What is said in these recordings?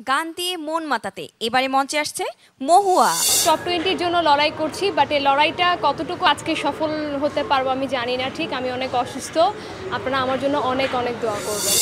গান দিয়ে মন মাতাতে এবারে মঞ্চে আসছে মহুয়া। টপ 20-র জন্য লড়াই করছি, বাট এই লড়াইটা কতটুকু আজকে সফল হতে পারবো আমি জানি না। ঠিক, আমি অনেক অসুস্থ, আপনারা আমার জন্য অনেক অনেক দোয়া করবেন।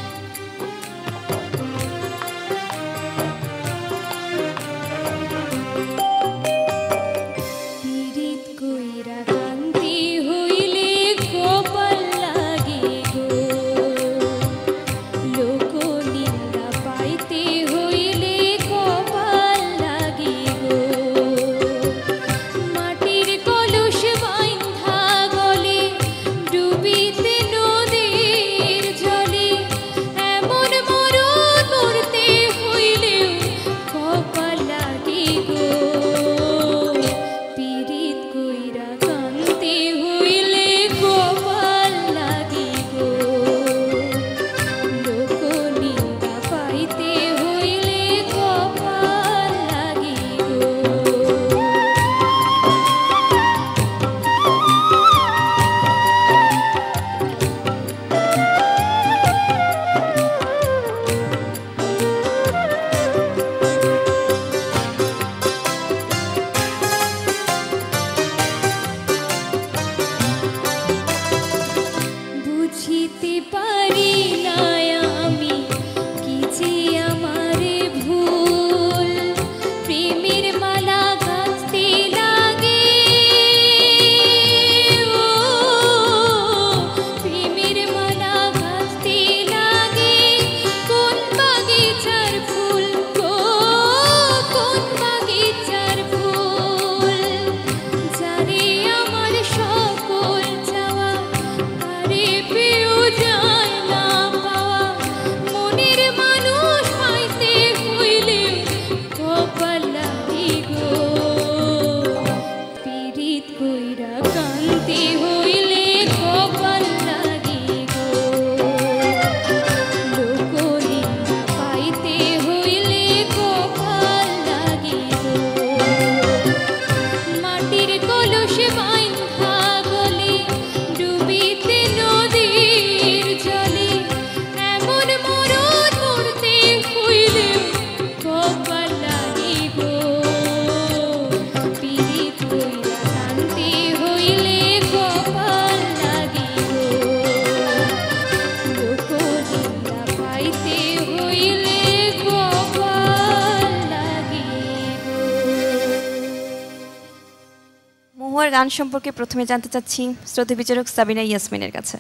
গান সম্পর্কে প্রথমে জানতে চাচ্ছি শ্রদ্ধেয় বিচারক সাবিনা ইয়াসমিনের কাছে।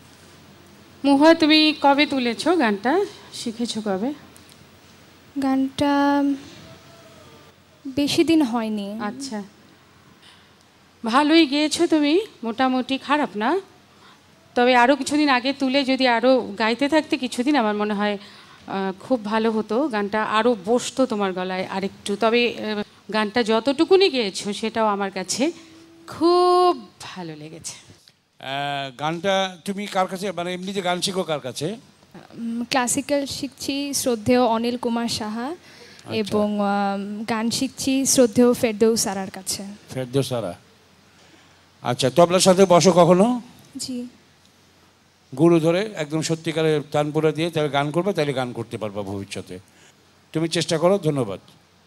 মহুয়া, তুমি কবে তুলেছো গানটা, শিখেছো কবে? গানটা বেশি দিন হয়নি। আচ্ছা, ভালোই গেয়েছো তুমি, মোটামুটি খারাপ না। তবে আরও কিছুদিন আগে তুলে যদি আরও গাইতে থাকতে কিছুদিন, আমার মনে হয় খুব ভালো হতো, গানটা আরও বসতো তোমার গলায় আরেকটু। তবে গানটা যতটুকুনি গেয়েছো সেটাও আমার কাছে খুব ভালো লেগেছে। গানটা তুমি কার কাছে, মানে এমনিতে গান শিখো কার কাছে? ক্লাসিক্যাল শিখছি শ্রদ্ধেয় অনিল কুমার সাহা, এবং গান শিখছি শ্রদ্ধেয় ফেরদৌস সারার কাছে। ফেরদৌস সারা, আচ্ছা। তবলার সাথে বসো কখনো? জি। গুরু ধরে একদম সত্যিকারের তানপুরা দিয়ে তাহলে গান করবে, তাহলে গান করতে পারবা ভবিষ্যতে। তুমি চেষ্টা করো। ধন্যবাদ।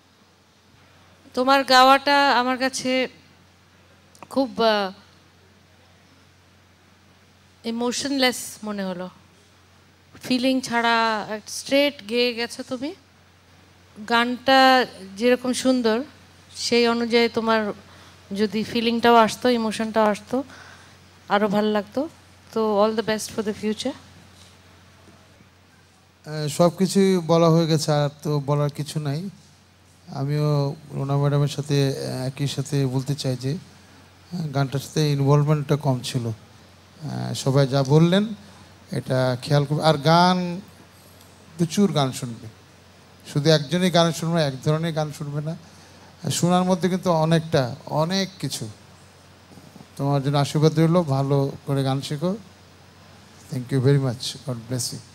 তোমার গাওয়াটা আমার কাছে খুব ইমোশনলেস মনে হলো, ফিলিং ছাড়া স্ট্রেট গেয়ে গেছো তুমি। গানটা যেরকম সুন্দর সেই অনুযায়ী তোমার যদি ফিলিংটাও আসতো, ইমোশনটাও আসতো, আরও ভালো লাগতো। তো all the best for the future. সব কিছুই বলা হয়ে গেছে, আর তো বলার কিছু নাই। আমিও রুনা ম্যাডামের সাথে একই সাথে বলতে চাই যে গানটার সাথে ইনভলভমেন্টটা কম ছিল। সবাই যা বললেন এটা খেয়াল করবে। আর গান, প্রচুর গান শুনবে, শুধু একজনই গান শুনবে, এক ধরনের গান শুনবে না। শোনার মধ্যে কিন্তু অনেক কিছু। তোমার জন্য আশীর্বাদ রইল, ভালো করে গান শেখো। Thank you very much, God bless you.